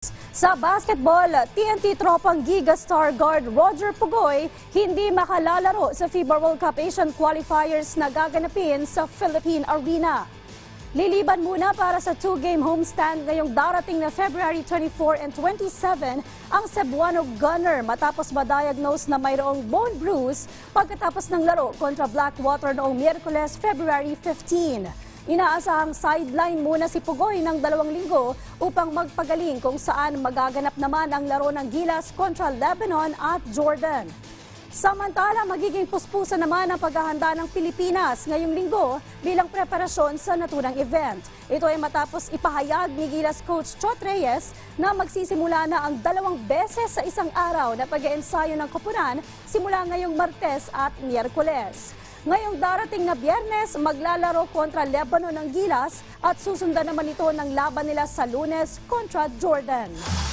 Sa basketball, TNT tropang Giga star guard Roger Pugoy hindi makalalaro sa FIBA World Cup Asian Qualifiers na gaganapin sa Philippine Arena. Liliban muna para sa two-game homestand ngayong darating na February 24 and 27 ang Cebuano Gunner matapos ma-diagnose na mayroong bone bruise pagkatapos ng laro kontra Blackwater noong Miyerkules, February 15. Inaasahang sideline muna si Pugoy ng 2 linggo upang magpagaling kung saan magaganap naman ang laro ng Gilas kontra Lebanon at Jordan. Samantala, magiging puspusan naman ang paghahanda ng Pilipinas ngayong linggo bilang preparasyon sa naturang event. Ito ay matapos ipahayag ni Gilas coach Chot Reyes na magsisimula na ang 2 beses sa isang araw na pag-eensayo ng koponan simula ngayong Martes at Miyerkules. Ngayong darating na Biyernes, maglalaro kontra Lebanon ng Gilas at susundan naman ito ng laban nila sa Lunes kontra Jordan.